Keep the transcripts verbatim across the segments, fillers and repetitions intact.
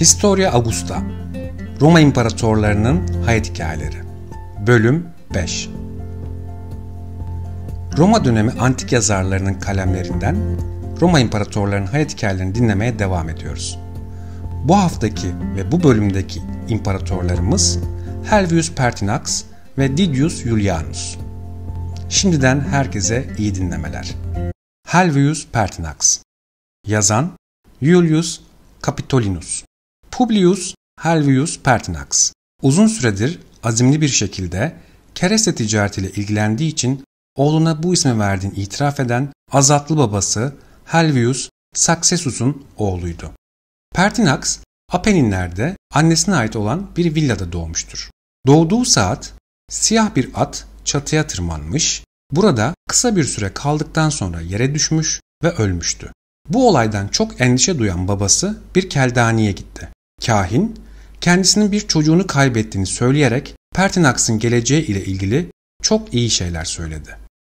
Historia Augusta, Roma İmparatorlarının Hayat Hikayeleri. Bölüm beş. Roma dönemi antik yazarlarının kalemlerinden Roma İmparatorlarının hayat hikayelerini dinlemeye devam ediyoruz. Bu haftaki ve bu bölümdeki imparatorlarımız Helvius Pertinax ve Didius Iulianus. Şimdiden herkese iyi dinlemeler. Helvius Pertinax. Yazan Iulius Capitolinus. Publius Helvius Pertinax uzun süredir azimli bir şekilde kereste ticaretiyle ilgilendiği için oğluna bu ismi verdiğini itiraf eden azatlı babası Helvius Successus'un oğluydu. Pertinax, Apenninler'de annesine ait olan bir villada doğmuştur. Doğduğu saat siyah bir at çatıya tırmanmış, burada kısa bir süre kaldıktan sonra yere düşmüş ve ölmüştü. Bu olaydan çok endişe duyan babası bir keldaniye gitti. Kahin, kendisinin bir çocuğunu kaybettiğini söyleyerek Pertinax'ın geleceği ile ilgili çok iyi şeyler söyledi.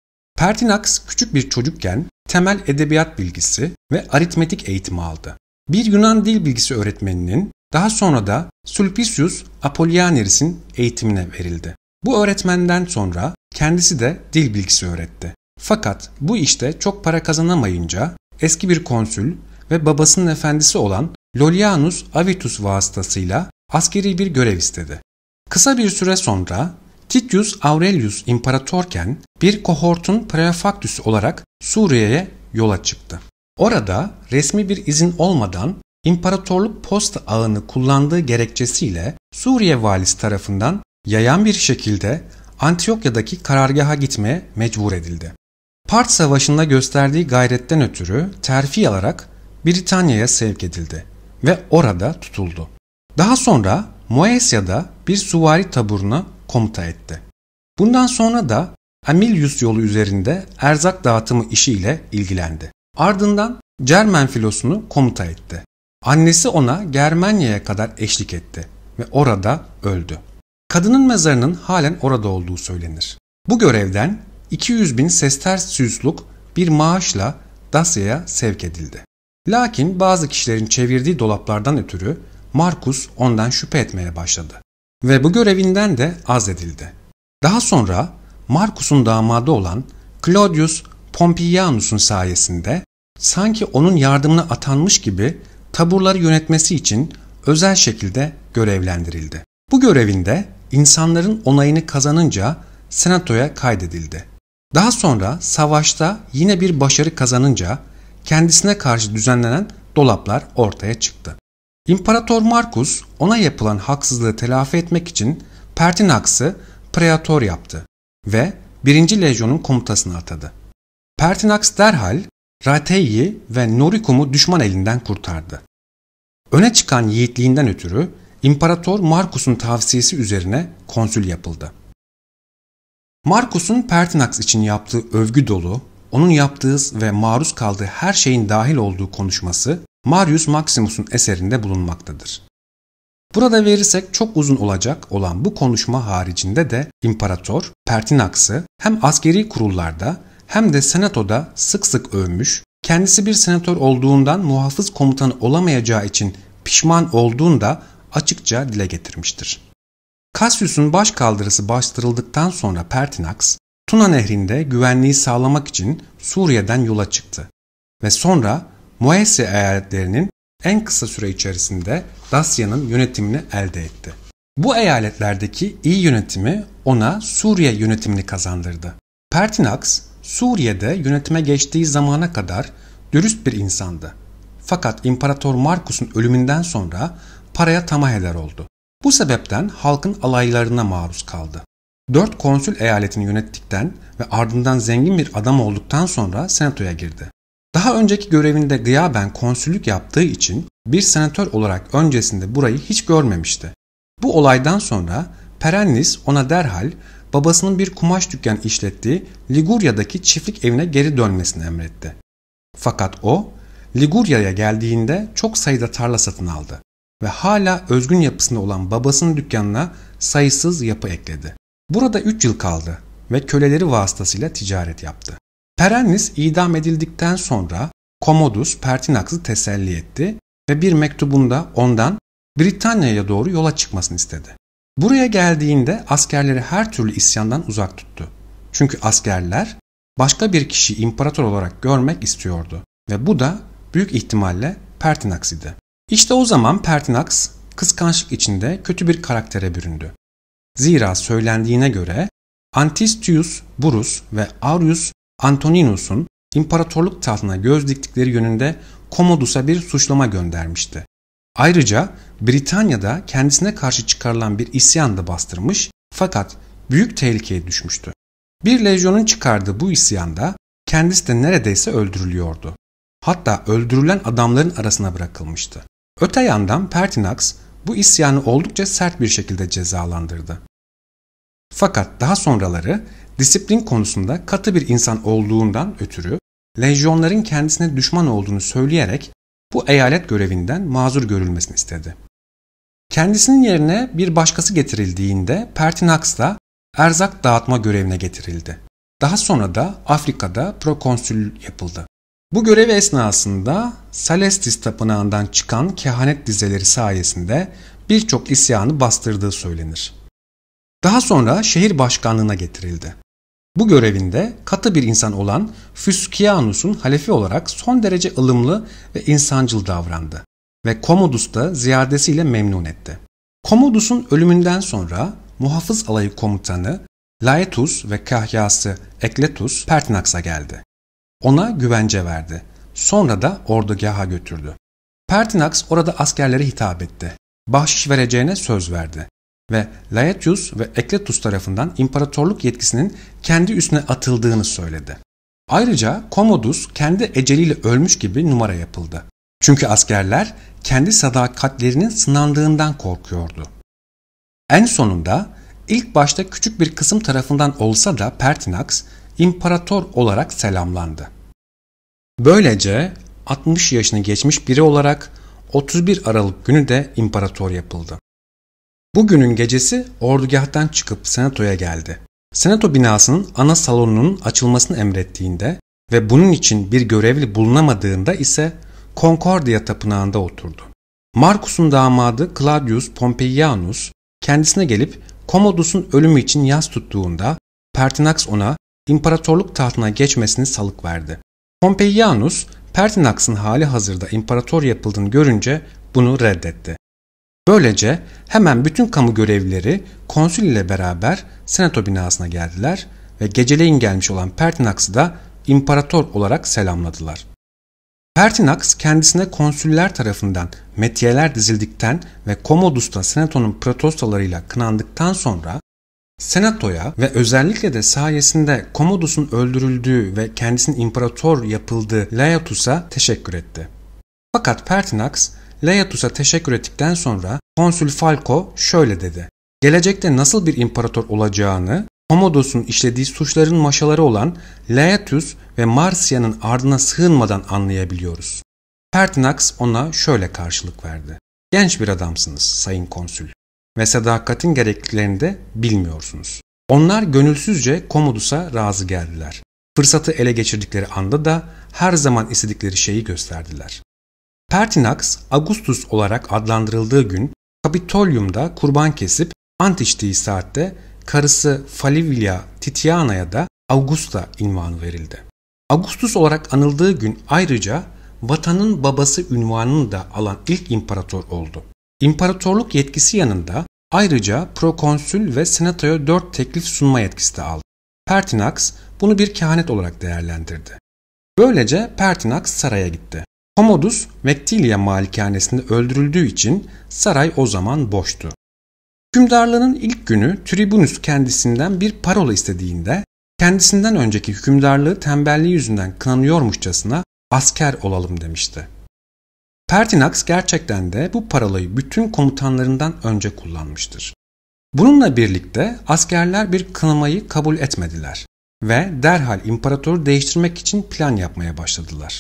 Pertinax küçük bir çocukken temel edebiyat bilgisi ve aritmetik eğitimi aldı. Bir Yunan dil bilgisi öğretmeninin daha sonra da Sulpicius Apollinaris'in eğitimine verildi. Bu öğretmenden sonra kendisi de dil bilgisi öğretti. Fakat bu işte çok para kazanamayınca eski bir konsül ve babasının efendisi olan Lollianus Avitus vasıtasıyla askeri bir görev istedi. Kısa bir süre sonra Titus Aurelius imparatorken bir kohortun praefaktüsü olarak Suriye'ye yola çıktı. Orada resmi bir izin olmadan imparatorluk posta ağını kullandığı gerekçesiyle Suriye valisi tarafından yayan bir şekilde Antiokya'daki karargaha gitmeye mecbur edildi. Part Savaşı'nda gösterdiği gayretten ötürü terfi alarak Britanya'ya sevk edildi ve orada tutuldu. Daha sonra Moesia'da bir süvari taburuna komuta etti. Bundan sonra da Amilius yolu üzerinde erzak dağıtımı işiyle ilgilendi. Ardından Cermen filosunu komuta etti. Annesi ona Germanya'ya kadar eşlik etti ve orada öldü. Kadının mezarının halen orada olduğu söylenir. Bu görevden iki yüz bin sestersiusluk bir maaşla Dacia'ya sevk edildi. Lakin bazı kişilerin çevirdiği dolaplardan ötürü Marcus ondan şüphe etmeye başladı ve bu görevinden de azledildi. Daha sonra Marcus'un damadı olan Claudius Pompeianus'un sayesinde sanki onun yardımına atanmış gibi taburları yönetmesi için özel şekilde görevlendirildi. Bu görevinde insanların onayını kazanınca senatoya kaydedildi. Daha sonra savaşta yine bir başarı kazanınca kendisine karşı düzenlenen dolaplar ortaya çıktı. İmparator Marcus ona yapılan haksızlığı telafi etmek için Pertinax'ı praetor yaptı ve birinci Lejyon'un komutasına atadı. Pertinax derhal Ratei'yi ve Noricum'u düşman elinden kurtardı. Öne çıkan yiğitliğinden ötürü İmparator Marcus'un tavsiyesi üzerine konsül yapıldı. Marcus'un Pertinax için yaptığı övgü dolu, onun yaptığı ve maruz kaldığı her şeyin dahil olduğu konuşması Marius Maximus'un eserinde bulunmaktadır. Burada verirsek çok uzun olacak olan bu konuşma haricinde de İmparator Pertinax'ı hem askeri kurullarda hem de senatoda sık sık övmüş, kendisi bir senatör olduğundan muhafız komutanı olamayacağı için pişman olduğunu da açıkça dile getirmiştir. Cassius'un başkaldırısı bastırıldıktan sonra Pertinax, Tuna Nehri'nde güvenliği sağlamak için Suriye'den yola çıktı ve sonra Moesia eyaletlerinin en kısa süre içerisinde Dacia'nın yönetimini elde etti. Bu eyaletlerdeki iyi yönetimi ona Suriye yönetimini kazandırdı. Pertinax, Suriye'de yönetime geçtiği zamana kadar dürüst bir insandı. Fakat İmparator Marcus'un ölümünden sonra paraya tamah eder oldu. Bu sebepten halkın alaylarına maruz kaldı. Dört konsül eyaletini yönettikten ve ardından zengin bir adam olduktan sonra senatoya girdi. Daha önceki görevinde gıyaben konsüllük yaptığı için bir senatör olarak öncesinde burayı hiç görmemişti. Bu olaydan sonra Perennis ona derhal babasının bir kumaş dükkanı işlettiği Ligurya'daki çiftlik evine geri dönmesini emretti. Fakat o, Ligurya'ya geldiğinde çok sayıda tarla satın aldı ve hala özgün yapısında olan babasının dükkanına sayısız yapı ekledi. Burada üç yıl kaldı ve köleleri vasıtasıyla ticaret yaptı. Perennis idam edildikten sonra Commodus Pertinax'ı teselli etti ve bir mektubunda ondan Britanya'ya doğru yola çıkmasını istedi. Buraya geldiğinde askerleri her türlü isyandan uzak tuttu. Çünkü askerler başka bir kişiyi imparator olarak görmek istiyordu ve bu da büyük ihtimalle Pertinax idi. İşte o zaman Pertinax kıskançlık içinde kötü bir karaktere büründü. Zira söylendiğine göre Antistius Burrus ve Aurelius Antoninus'un imparatorluk tahtına göz diktikleri yönünde Commodus'a bir suçlama göndermişti. Ayrıca Britanya'da kendisine karşı çıkarılan bir isyan da bastırmış fakat büyük tehlikeye düşmüştü. Bir lejyonun çıkardığı bu isyanda kendisi de neredeyse öldürülüyordu. Hatta öldürülen adamların arasına bırakılmıştı. Öte yandan Pertinax bu isyanı oldukça sert bir şekilde cezalandırdı. Fakat daha sonraları disiplin konusunda katı bir insan olduğundan ötürü lejyonların kendisine düşman olduğunu söyleyerek bu eyalet görevinden mazur görülmesini istedi. Kendisinin yerine bir başkası getirildiğinde Pertinax da erzak dağıtma görevine getirildi. Daha sonra da Afrika'da prokonsül yapıldı. Bu görevi esnasında Salestis tapınağından çıkan kehanet dizeleri sayesinde birçok isyanı bastırdığı söylenir. Daha sonra şehir başkanlığına getirildi. Bu görevinde katı bir insan olan Fuscianus'un halefi olarak son derece ılımlı ve insancıl davrandı ve Commodus da ziyadesiyle memnun etti. Commodus'un ölümünden sonra muhafız alayı komutanı Laetus ve kahyası Ekletus Pertinax'a geldi. Ona güvence verdi. Sonra da ordugaha götürdü. Pertinax orada askerlere hitap etti. Bahşiş vereceğine söz verdi. Ve Laetius ve Ekletus tarafından imparatorluk yetkisinin kendi üstüne atıldığını söyledi. Ayrıca Commodus kendi eceliyle ölmüş gibi numara yapıldı. Çünkü askerler kendi sadakatlerinin sınandığından korkuyordu. En sonunda ilk başta küçük bir kısım tarafından olsa da Pertinax imparator olarak selamlandı. Böylece altmış yaşını geçmiş biri olarak otuz bir Aralık günü de imparator yapıldı. Bu günün gecesi ordugahtan çıkıp senatoya geldi. Senato binasının ana salonunun açılmasını emrettiğinde ve bunun için bir görevli bulunamadığında ise Concordia tapınağında oturdu. Marcus'un damadı Claudius Pompeianus kendisine gelip Commodus'un ölümü için yas tuttuğunda Pertinax ona imparatorluk tahtına geçmesini salık verdi. Pompeianus Pertinax'ın hali hazırda imparator yapıldığını görünce bunu reddetti. Böylece hemen bütün kamu görevlileri konsül ile beraber senato binasına geldiler ve geceleyin gelmiş olan Pertinax'ı da imparator olarak selamladılar. Pertinax kendisine konsüller tarafından metiyeler dizildikten ve Commodus da senatonun protestolarıyla kınandıktan sonra senatoya ve özellikle de sayesinde Commodus'un öldürüldüğü ve kendisinin imparator yapıldığı Laetus'a teşekkür etti. Fakat Pertinax Laetus'a teşekkür ettikten sonra konsül Falco şöyle dedi: "Gelecekte nasıl bir imparator olacağını Commodus'un işlediği suçların maşaları olan Laetus ve Marcia'nın ardına sığınmadan anlayabiliyoruz." Pertinax ona şöyle karşılık verdi: "Genç bir adamsınız sayın konsül ve sadakatin gerekliliklerini de bilmiyorsunuz." Onlar gönülsüzce Commodus'a razı geldiler. Fırsatı ele geçirdikleri anda da her zaman istedikleri şeyi gösterdiler. Pertinax, Augustus olarak adlandırıldığı gün Kapitolyum'da kurban kesip ant içtiği saatte karısı Flavia Titiana'ya da Augusta unvanı verildi. Augustus olarak anıldığı gün ayrıca vatanın babası unvanını da alan ilk imparator oldu. İmparatorluk yetkisi yanında ayrıca prokonsül ve senatoya dört teklif sunma yetkisi de aldı. Pertinax bunu bir kehanet olarak değerlendirdi. Böylece Pertinax saraya gitti. Commodus Vectilia malikanesinde öldürüldüğü için saray o zaman boştu. Hükümdarlığının ilk günü Tribunus kendisinden bir parola istediğinde kendisinden önceki hükümdarlığı tembelliği yüzünden kınanıyormuşçasına asker olalım demişti. Pertinax gerçekten de bu parolayı bütün komutanlarından önce kullanmıştır. Bununla birlikte askerler bir kınamayı kabul etmediler ve derhal imparatoru değiştirmek için plan yapmaya başladılar.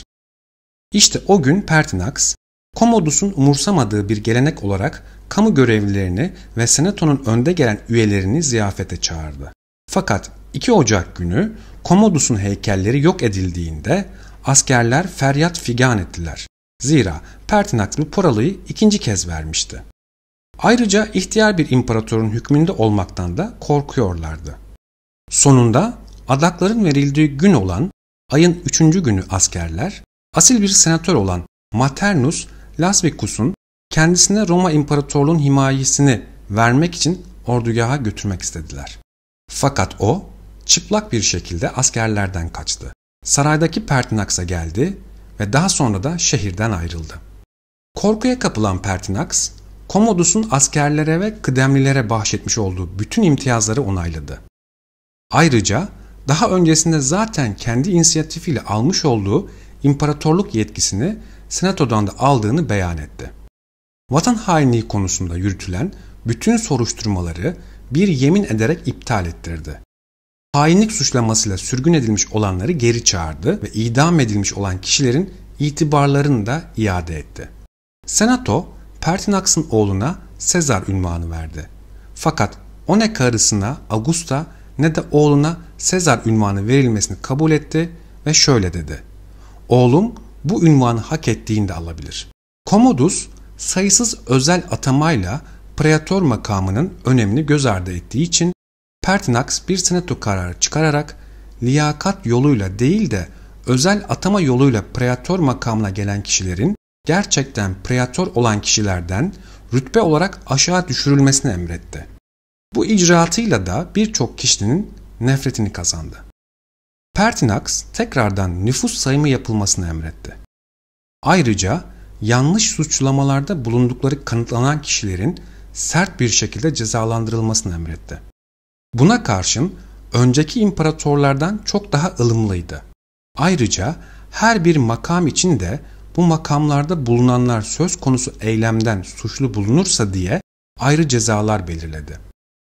İşte o gün Pertinax, Commodus'un umursamadığı bir gelenek olarak kamu görevlilerini ve senatonun önde gelen üyelerini ziyafete çağırdı. Fakat iki Ocak günü Commodus'un heykelleri yok edildiğinde askerler feryat figan ettiler. Zira Pertinax bu parolayı ikinci kez vermişti. Ayrıca ihtiyar bir imparatorun hükmünde olmaktan da korkuyorlardı. Sonunda adakların verildiği gün olan ayın üçüncü günü askerler, asil bir senatör olan Maternus Lasvicus'un kendisine Roma İmparatorluğu'nun himayesini vermek için ordugaha götürmek istediler. Fakat o çıplak bir şekilde askerlerden kaçtı. Saraydaki Pertinax'a geldi ve daha sonra da şehirden ayrıldı. Korkuya kapılan Pertinax, Commodus'un askerlere ve kıdemlilere bahşetmiş olduğu bütün imtiyazları onayladı. Ayrıca daha öncesinde zaten kendi inisiyatifiyle almış olduğu imparatorluk yetkisini senatodan da aldığını beyan etti. Vatan hainliği konusunda yürütülen bütün soruşturmaları bir yemin ederek iptal ettirdi. Hainlik suçlamasıyla sürgün edilmiş olanları geri çağırdı ve idam edilmiş olan kişilerin itibarlarını da iade etti. Senato, Pertinax'ın oğluna Sezar unvanı verdi. Fakat o ne karısına Augusta ne de oğluna Sezar unvanı verilmesini kabul etti ve şöyle dedi: "Oğlum bu unvanı hak ettiğinde alabilir." Commodus sayısız özel atamayla praetor makamının önemini göz ardı ettiği için Pertinax bir senato kararı çıkararak liyakat yoluyla değil de özel atama yoluyla praetor makamına gelen kişilerin gerçekten praetor olan kişilerden rütbe olarak aşağı düşürülmesini emretti. Bu icraatıyla da birçok kişinin nefretini kazandı. Pertinax tekrardan nüfus sayımı yapılmasını emretti. Ayrıca yanlış suçlamalarda bulundukları kanıtlanan kişilerin sert bir şekilde cezalandırılmasını emretti. Buna karşın önceki imparatorlardan çok daha ılımlıydı. Ayrıca her bir makam için de bu makamlarda bulunanlar söz konusu eylemden suçlu bulunursa diye ayrı cezalar belirledi.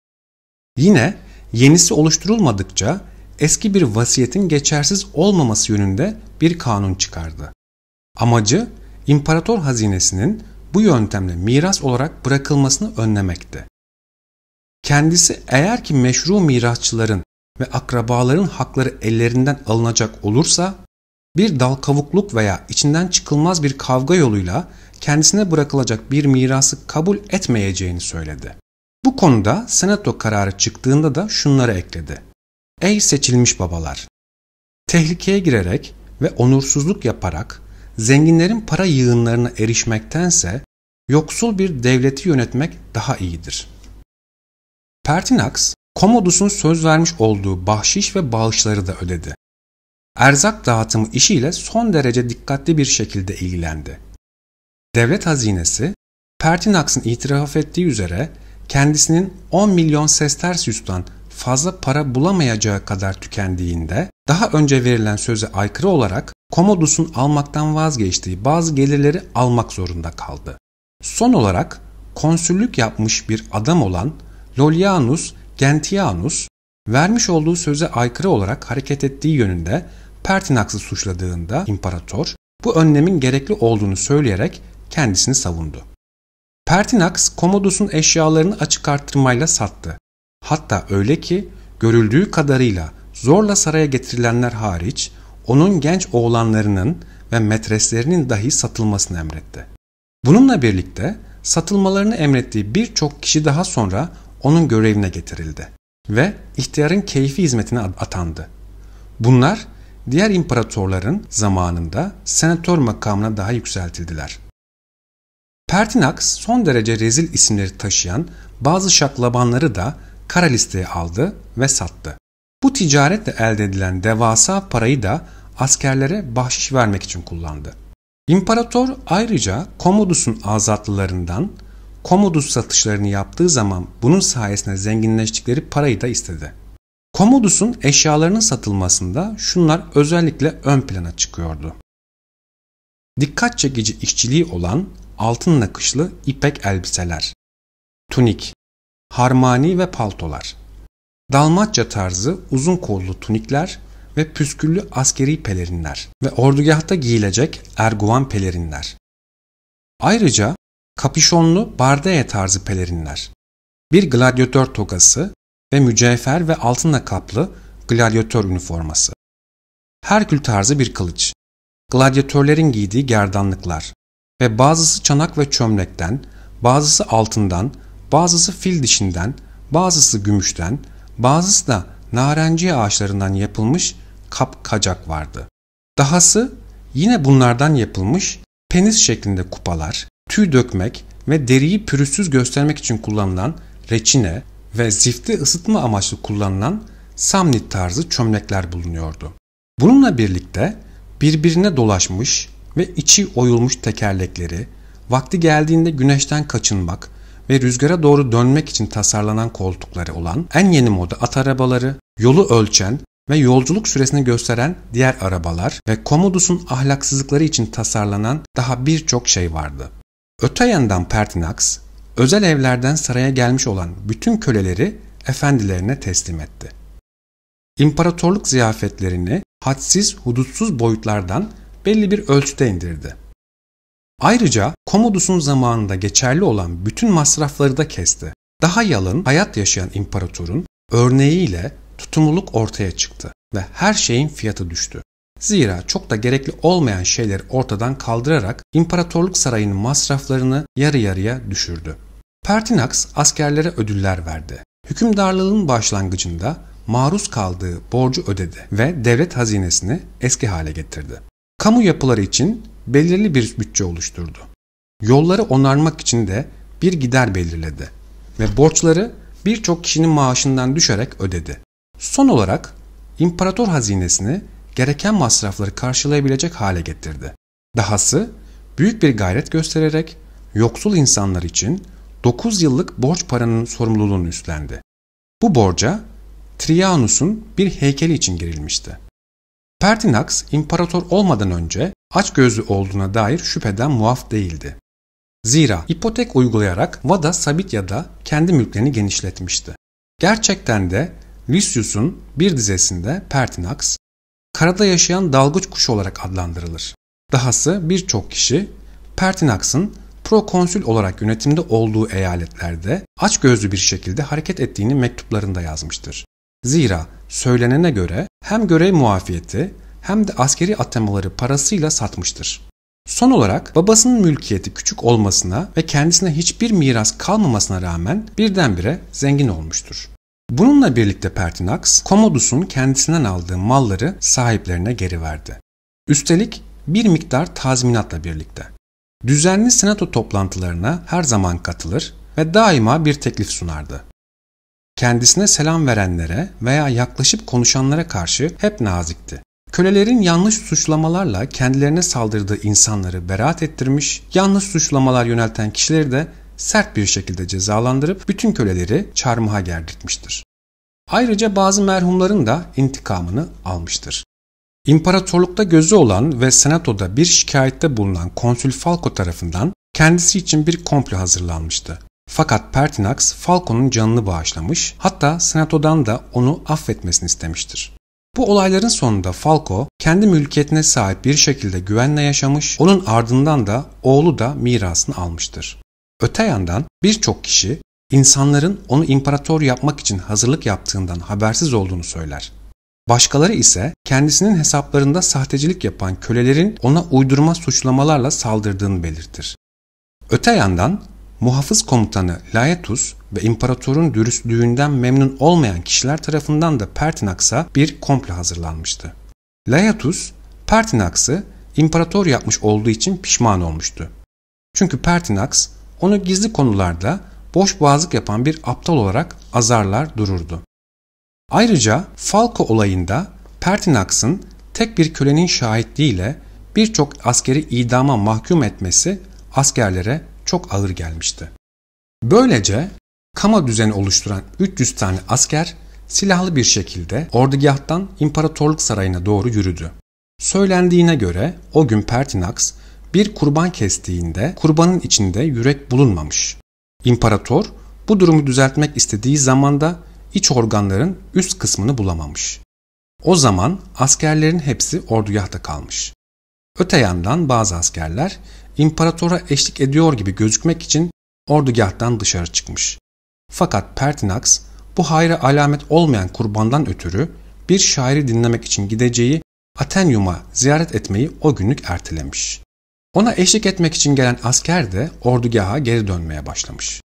Yine yenisi oluşturulmadıkça eski bir vasiyetin geçersiz olmaması yönünde bir kanun çıkardı. Amacı imparator hazinesinin bu yöntemle miras olarak bırakılmasını önlemekti. Kendisi eğer ki meşru mirasçıların ve akrabaların hakları ellerinden alınacak olursa bir dal kavukluk veya içinden çıkılmaz bir kavga yoluyla kendisine bırakılacak bir mirası kabul etmeyeceğini söyledi. Bu konuda senato kararı çıktığında da şunları ekledi: "Ey seçilmiş babalar! Tehlikeye girerek ve onursuzluk yaparak zenginlerin para yığınlarına erişmektense yoksul bir devleti yönetmek daha iyidir." Pertinax, Commodus'un söz vermiş olduğu bahşiş ve bağışları da ödedi. Erzak dağıtımı işiyle son derece dikkatli bir şekilde ilgilendi. Devlet hazinesi, Pertinax'ın itiraf ettiği üzere kendisinin on milyon sestersius'tan fazla para bulamayacağı kadar tükendiğinde daha önce verilen söze aykırı olarak Commodus'un almaktan vazgeçtiği bazı gelirleri almak zorunda kaldı. Son olarak konsüllük yapmış bir adam olan Lollianus Gentianus vermiş olduğu söze aykırı olarak hareket ettiği yönünde Pertinax'ı suçladığında imparator bu önlemin gerekli olduğunu söyleyerek kendisini savundu. Pertinax Commodus'un eşyalarını açık arttırmayla sattı. Hatta öyle ki görüldüğü kadarıyla zorla saraya getirilenler hariç onun genç oğlanlarının ve metreslerinin dahi satılmasını emretti. Bununla birlikte satılmalarını emrettiği birçok kişi daha sonra onun görevine getirildi ve ihtiyarın keyfi hizmetine atandı. Bunlar diğer imparatorların zamanında senatör makamına daha yükseltildiler. Pertinax son derece rezil isimleri taşıyan bazı şaklabanları da kara listeye aldı ve sattı. Bu ticaretle elde edilen devasa parayı da askerlere bahşiş vermek için kullandı. İmparator ayrıca Commodus'un azatlılarından Commodus satışlarını yaptığı zaman bunun sayesinde zenginleştikleri parayı da istedi. Commodus'un eşyalarının satılmasında şunlar özellikle ön plana çıkıyordu. Dikkat çekici işçiliği olan altın nakışlı ipek elbiseler, tunik, harmani ve paltolar, Dalmatça tarzı uzun kollu tunikler ve püsküllü askeri pelerinler ve ordugahta giyilecek erguvan pelerinler. Ayrıca kapüşonlu bardeye tarzı pelerinler, bir gladyatör togası ve mücevher ve altınla kaplı gladyatör üniforması, Herkül tarzı bir kılıç, gladyatörlerin giydiği gerdanlıklar ve bazısı çanak ve çömlekten, bazısı altından, bazısı fil dişinden, bazısı gümüşten, bazısı da narenciye ağaçlarından yapılmış kapkacak vardı. Dahası yine bunlardan yapılmış penis şeklinde kupalar, tüy dökmek ve deriyi pürüzsüz göstermek için kullanılan reçine ve zifti ısıtma amaçlı kullanılan samnit tarzı çömlekler bulunuyordu. Bununla birlikte birbirine dolaşmış ve içi oyulmuş tekerlekleri, vakti geldiğinde güneşten kaçınmak ve rüzgara doğru dönmek için tasarlanan koltukları olan en yeni moda at arabaları, yolu ölçen ve yolculuk süresini gösteren diğer arabalar ve Commodus'un ahlaksızlıkları için tasarlanan daha birçok şey vardı. Öte yandan Pertinax, özel evlerden saraya gelmiş olan bütün köleleri efendilerine teslim etti. İmparatorluk ziyafetlerini hadsiz, hudutsuz boyutlardan belli bir ölçüde indirdi. Ayrıca Commodus'un zamanında geçerli olan bütün masrafları da kesti. Daha yalın hayat yaşayan imparatorun örneğiyle tutumluluk ortaya çıktı ve her şeyin fiyatı düştü. Zira çok da gerekli olmayan şeyleri ortadan kaldırarak imparatorluk sarayının masraflarını yarı yarıya düşürdü. Pertinax askerlere ödüller verdi. Hükümdarlığın başlangıcında maruz kaldığı borcu ödedi ve devlet hazinesini eski hale getirdi. Kamu yapıları için belirli bir bütçe oluşturdu. Yolları onarmak için de bir gider belirledi ve borçları birçok kişinin maaşından düşerek ödedi. Son olarak imparator hazinesini gereken masrafları karşılayabilecek hale getirdi. Dahası büyük bir gayret göstererek yoksul insanlar için dokuz yıllık borç paranın sorumluluğunu üstlendi. Bu borca Trianus'un bir heykeli için girilmişti. Pertinax imparator olmadan önce açgözlü olduğuna dair şüpheden muaf değildi. Zira ipotek uygulayarak Vada Sabitya'da kendi mülklerini genişletmişti. Gerçekten de Lysius'un bir dizesinde Pertinax, karada yaşayan dalgıç kuşu olarak adlandırılır. Dahası birçok kişi Pertinax'ın prokonsül olarak yönetimde olduğu eyaletlerde açgözlü bir şekilde hareket ettiğini mektuplarında yazmıştır. Zira söylenene göre hem görev muafiyeti hem de askeri atamaları parasıyla satmıştır. Son olarak babasının mülkiyeti küçük olmasına ve kendisine hiçbir miras kalmamasına rağmen birdenbire zengin olmuştur. Bununla birlikte Pertinax, Commodus'un kendisinden aldığı malları sahiplerine geri verdi. Üstelik bir miktar tazminatla birlikte. Düzenli senato toplantılarına her zaman katılır ve daima bir teklif sunardı. Kendisine selam verenlere veya yaklaşıp konuşanlara karşı hep nazikti. Kölelerin yanlış suçlamalarla kendilerine saldırdığı insanları beraat ettirmiş, yanlış suçlamalar yönelten kişileri de sert bir şekilde cezalandırıp bütün köleleri çarmıha gerdirtmiştir. Ayrıca bazı merhumların da intikamını almıştır. İmparatorlukta gözü olan ve senatoda bir şikayette bulunan konsül Falco tarafından kendisi için bir komplo hazırlanmıştı. Fakat Pertinax Falco'nun canını bağışlamış, hatta senatodan da onu affetmesini istemiştir. Bu olayların sonunda Falco kendi mülkiyetine sahip bir şekilde güvenle yaşamış, onun ardından da oğlu da mirasını almıştır. Öte yandan birçok kişi insanların onu imparator yapmak için hazırlık yaptığından habersiz olduğunu söyler. Başkaları ise kendisinin hesaplarında sahtecilik yapan kölelerin ona uydurma suçlamalarla saldırdığını belirtir. Öte yandan muhafız komutanı Laetus ve imparatorun dürüstlüğünden memnun olmayan kişiler tarafından da Pertinax'a bir komplo hazırlanmıştı. Laetus, Pertinax'ı imparator yapmış olduğu için pişman olmuştu. Çünkü Pertinax onu gizli konularda boş boğazlık yapan bir aptal olarak azarlar dururdu. Ayrıca Falco olayında Pertinax'ın tek bir kölenin şahitliğiyle birçok askeri idama mahkum etmesi askerlere çok ağır gelmişti. Böylece Kama düzeni oluşturan üç yüz tane asker silahlı bir şekilde ordugahtan imparatorluk sarayına doğru yürüdü. Söylendiğine göre o gün Pertinax bir kurban kestiğinde kurbanın içinde yürek bulunmamış. İmparator bu durumu düzeltmek istediği zaman da iç organların üst kısmını bulamamış. O zaman askerlerin hepsi ordugahta kalmış. Öte yandan bazı askerler imparatora eşlik ediyor gibi gözükmek için ordugahtan dışarı çıkmış. Fakat Pertinax bu hayra alamet olmayan kurbandan ötürü bir şairi dinlemek için gideceği Athenaeum'a ziyaret etmeyi o günlük ertelemiş. Ona eşlik etmek için gelen asker de ordugaha geri dönmeye başlamış.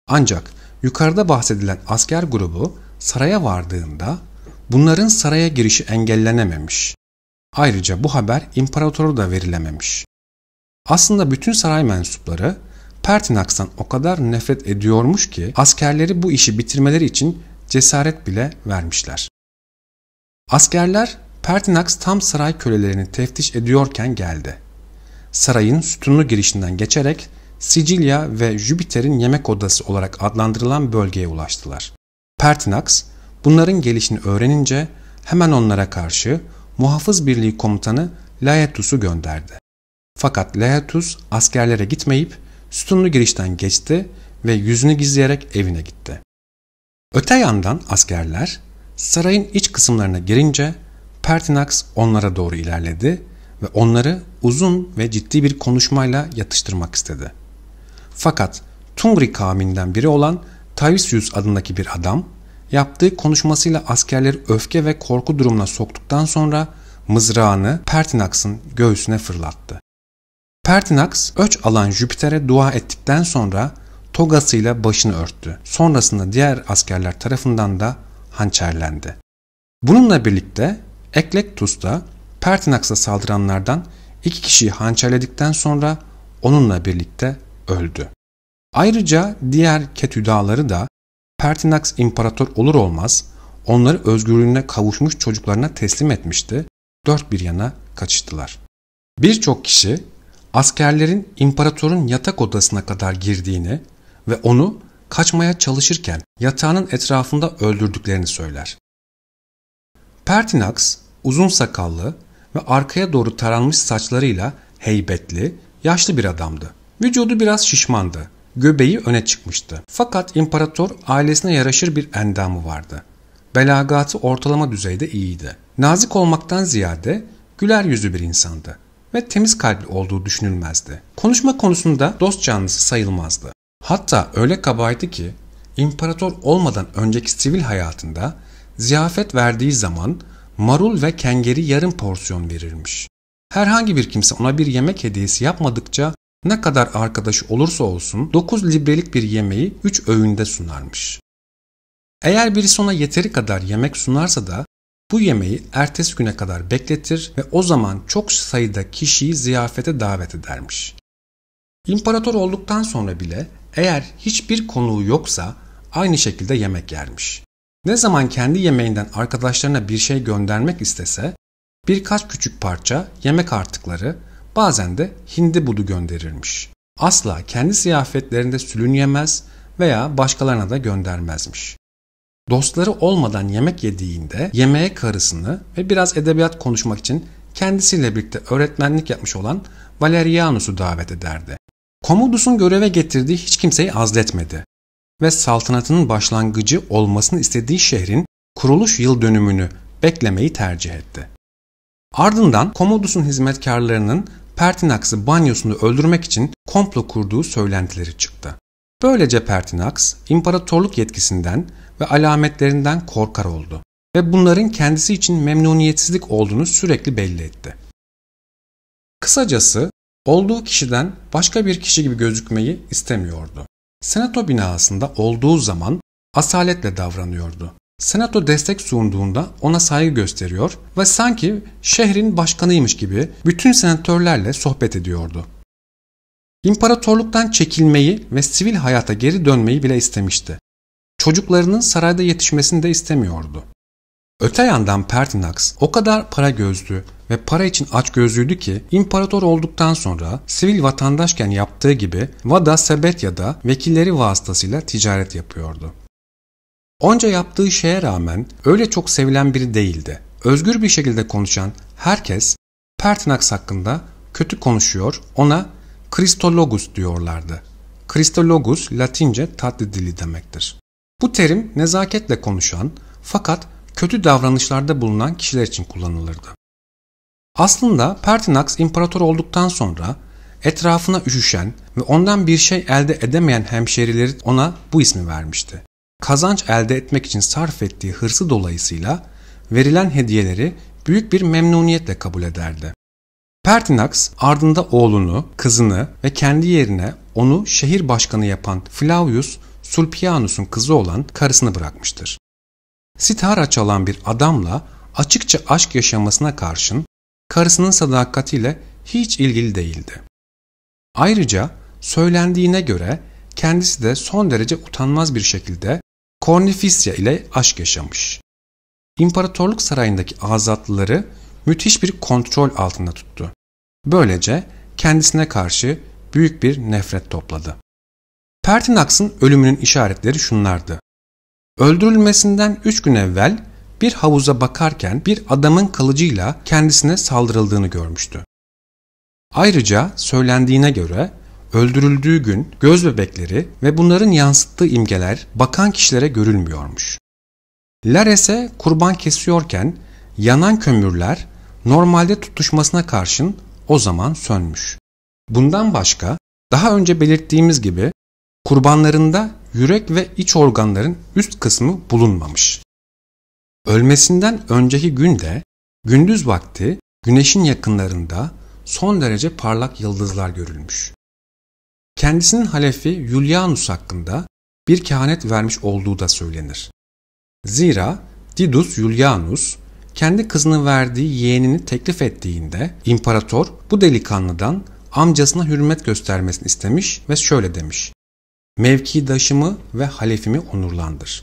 Ancak yukarıda bahsedilen asker grubu saraya vardığında bunların saraya girişi engellenememiş. Ayrıca bu haber imparatora da verilememiş. Aslında bütün saray mensupları Pertinax'tan o kadar nefret ediyormuş ki askerleri bu işi bitirmeleri için cesaret bile vermişler. Askerler Pertinax tam saray kölelerini teftiş ediyorken geldi. Sarayın sütunlu girişinden geçerek Sicilya ve Jüpiter'in yemek odası olarak adlandırılan bölgeye ulaştılar. Pertinax bunların gelişini öğrenince hemen onlara karşı muhafız birliği komutanı Laetus'u gönderdi. Fakat Laetus askerlere gitmeyip sütunlu girişten geçti ve yüzünü gizleyerek evine gitti. Öte yandan askerler sarayın iç kısımlarına girince Pertinax onlara doğru ilerledi ve onları uzun ve ciddi bir konuşmayla yatıştırmak istedi. Fakat Tungri kavminden biri olan Tavissius adındaki bir adam yaptığı konuşmasıyla askerleri öfke ve korku durumuna soktuktan sonra mızrağını Pertinax'ın göğsüne fırlattı. Pertinax öç alan Jüpiter'e dua ettikten sonra togasıyla başını örttü. Sonrasında diğer askerler tarafından da hançerlendi. Bununla birlikte Eklektus da Pertinax'a saldıranlardan iki kişiyi hançerledikten sonra onunla birlikte öldü. Ayrıca diğer Ketüdaları da Pertinax imparator olur olmaz onları özgürlüğüne kavuşmuş çocuklarına teslim etmişti, dört bir yana kaçıştılar. Birçok kişi askerlerin imparatorun yatak odasına kadar girdiğini ve onu kaçmaya çalışırken yatağının etrafında öldürdüklerini söyler. Pertinax uzun sakallı ve arkaya doğru taranmış saçlarıyla heybetli, yaşlı bir adamdı. Vücudu biraz şişmandı, göbeği öne çıkmıştı. Fakat imparator ailesine yaraşır bir endamı vardı. Belagatı ortalama düzeyde iyiydi. Nazik olmaktan ziyade güler yüzlü bir insandı ve temiz kalpli olduğu düşünülmezdi. Konuşma konusunda dost canlısı sayılmazdı. Hatta öyle kabaydı ki imparator olmadan önceki sivil hayatında ziyafet verdiği zaman marul ve kengeri yarım porsiyon verirmiş. Herhangi bir kimse ona bir yemek hediyesi yapmadıkça ne kadar arkadaşı olursa olsun dokuz librelik bir yemeği üç öğünde sunarmış. Eğer birisi ona yeteri kadar yemek sunarsa da bu yemeği ertesi güne kadar bekletir ve o zaman çok sayıda kişiyi ziyafete davet edermiş. İmparator olduktan sonra bile eğer hiçbir konuğu yoksa aynı şekilde yemek yermiş. Ne zaman kendi yemeğinden arkadaşlarına bir şey göndermek istese birkaç küçük parça yemek artıkları, bazen de hindi budu gönderirmiş. Asla kendi ziyafetlerinde sülün yemez veya başkalarına da göndermezmiş. Dostları olmadan yemek yediğinde yemeğe karısını ve biraz edebiyat konuşmak için kendisiyle birlikte öğretmenlik yapmış olan Valerianus'u davet ederdi. Commodus'un göreve getirdiği hiç kimseyi azletmedi ve saltanatının başlangıcı olmasını istediği şehrin kuruluş yıl dönümünü beklemeyi tercih etti. Ardından Commodus'un hizmetkarlarının Pertinax'ı banyosunda öldürmek için komplo kurduğu söylentileri çıktı. Böylece Pertinax imparatorluk yetkisinden ve alametlerinden korkar oldu ve bunların kendisi için memnuniyetsizlik olduğunu sürekli belli etti. Kısacası olduğu kişiden başka bir kişi gibi gözükmeyi istemiyordu. Senato binasında olduğu zaman asaletle davranıyordu. Senato destek sunduğunda ona saygı gösteriyor ve sanki şehrin başkanıymış gibi bütün senatörlerle sohbet ediyordu. İmparatorluktan çekilmeyi ve sivil hayata geri dönmeyi bile istemişti. Çocuklarının sarayda yetişmesini de istemiyordu. Öte yandan Pertinax o kadar para gözlü ve para için açgözlüydü ki imparator olduktan sonra sivil vatandaşken yaptığı gibi Vada Sebetya'da vekilleri vasıtasıyla ticaret yapıyordu. Onca yaptığı şeye rağmen öyle çok sevilen biri değildi. Özgür bir şekilde konuşan herkes Pertinax hakkında kötü konuşuyor, ona Christologus diyorlardı. Christologus Latince tatlı dili demektir. Bu terim nezaketle konuşan fakat kötü davranışlarda bulunan kişiler için kullanılırdı. Aslında Pertinax imparator olduktan sonra etrafına üşüşen ve ondan bir şey elde edemeyen hemşerileri ona bu ismi vermişti. Kazanç elde etmek için sarf ettiği hırsı dolayısıyla verilen hediyeleri büyük bir memnuniyetle kabul ederdi. Pertinax ardında oğlunu, kızını ve kendi yerine onu şehir başkanı yapan Flavius Sulpianus'un kızı olan karısını bırakmıştır. Sitara çalan bir adamla açıkça aşk yaşamasına karşın karısının sadakatiyle hiç ilgili değildi. Ayrıca söylendiğine göre kendisi de son derece utanmaz bir şekilde Cornificia ile aşk yaşamış. İmparatorluk sarayındaki azatlıları müthiş bir kontrol altında tuttu. Böylece kendisine karşı büyük bir nefret topladı. Pertinax'ın ölümünün işaretleri şunlardı. Öldürülmesinden üç gün evvel bir havuza bakarken bir adamın kılıcıyla kendisine saldırıldığını görmüştü. Ayrıca söylendiğine göre öldürüldüğü gün göz bebekleri ve bunların yansıttığı imgeler bakan kişilere görülmüyormuş. Lares'e kurban kesiyorken yanan kömürler normalde tutuşmasına karşın o zaman sönmüş. Bundan başka daha önce belirttiğimiz gibi kurbanlarında yürek ve iç organların üst kısmı bulunmamış. Ölmesinden önceki günde gündüz vakti güneşin yakınlarında son derece parlak yıldızlar görülmüş. Kendisinin halefi Julianus hakkında bir kehanet vermiş olduğu da söylenir. Zira Didus Julianus kendi kızını verdiği yeğenini teklif ettiğinde imparator bu delikanlıdan amcasına hürmet göstermesini istemiş ve şöyle demiş: "Mevkidaşımı ve halefimi onurlandır."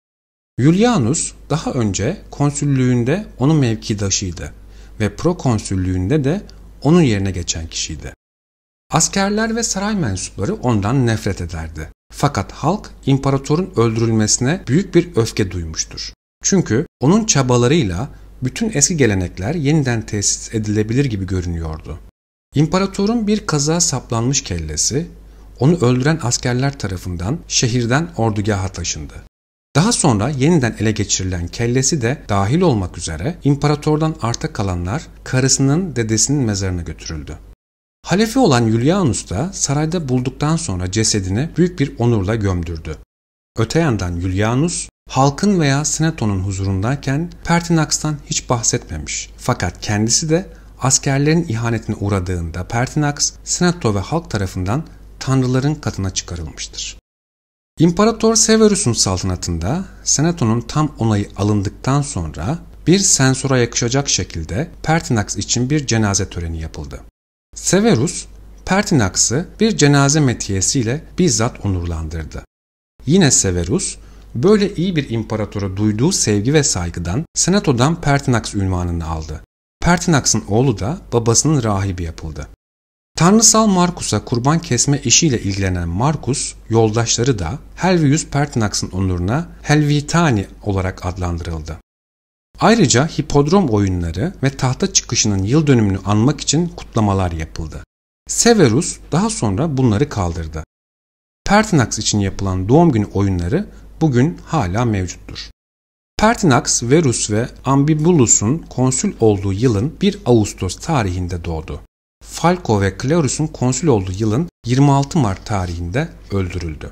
Julianus daha önce konsüllüğünde onun mevkidaşıydı ve prokonsüllüğünde de onun yerine geçen kişiydi. Askerler ve saray mensupları ondan nefret ederdi. Fakat halk imparatorun öldürülmesine büyük bir öfke duymuştur. Çünkü onun çabalarıyla bütün eski gelenekler yeniden tesis edilebilir gibi görünüyordu. İmparatorun bir kazığa saplanmış kellesi, onu öldüren askerler tarafından şehirden ordugaha taşındı. Daha sonra yeniden ele geçirilen kellesi de dahil olmak üzere imparatordan arta kalanlar karısının dedesinin mezarına götürüldü. Halefi olan Julianus da sarayda bulduktan sonra cesedini büyük bir onurla gömdürdü. Öte yandan Julianus, halkın veya senatonun huzurundayken Pertinax'tan hiç bahsetmemiş. Fakat kendisi de askerlerin ihanetine uğradığında Pertinax, senato ve halk tarafından tanrıların katına çıkarılmıştır. İmparator Severus'un saltanatında senatonun tam onayı alındıktan sonra bir sensora yakışacak şekilde Pertinax için bir cenaze töreni yapıldı. Severus, Pertinax'ı bir cenaze metiyesiyle bizzat onurlandırdı. Yine Severus, böyle iyi bir imparatora duyduğu sevgi ve saygıdan senatodan Pertinax ünvanını aldı. Pertinax'ın oğlu da babasının rahibi yapıldı. Tanrısal Marcus'a kurban kesme işiyle ilgilenen Marcus, yoldaşları da Helvius Pertinax'ın onuruna Helvitani olarak adlandırıldı. Ayrıca hipodrom oyunları ve tahta çıkışının yıl dönümünü anmak için kutlamalar yapıldı. Severus daha sonra bunları kaldırdı. Pertinax için yapılan doğum günü oyunları bugün hala mevcuttur. Pertinax, Verus ve Ambibulus'un konsül olduğu yılın bir Ağustos tarihinde doğdu. Falco ve Clarus'un konsül olduğu yılın yirmi altı Mart tarihinde öldürüldü.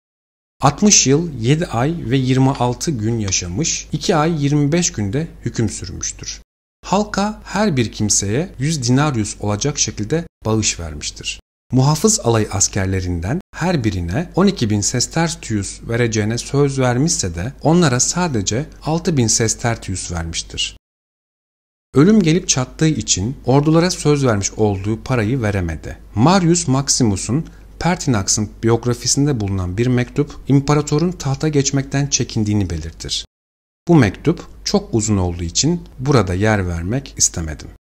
altmış yıl, yedi ay ve yirmi altı gün yaşamış, iki ay yirmi beş günde hüküm sürmüştür. Halka her bir kimseye yüz dinarius olacak şekilde bağış vermiştir. Muhafız alay askerlerinden her birine on iki bin sestertius vereceğine söz vermişse de onlara sadece altı bin sestertius vermiştir. Ölüm gelip çattığı için ordulara söz vermiş olduğu parayı veremedi. Marius Maximus'un Pertinax'ın biyografisinde bulunan bir mektup imparatorun tahta geçmekten çekindiğini belirtir. Bu mektup çok uzun olduğu için burada yer vermek istemedim.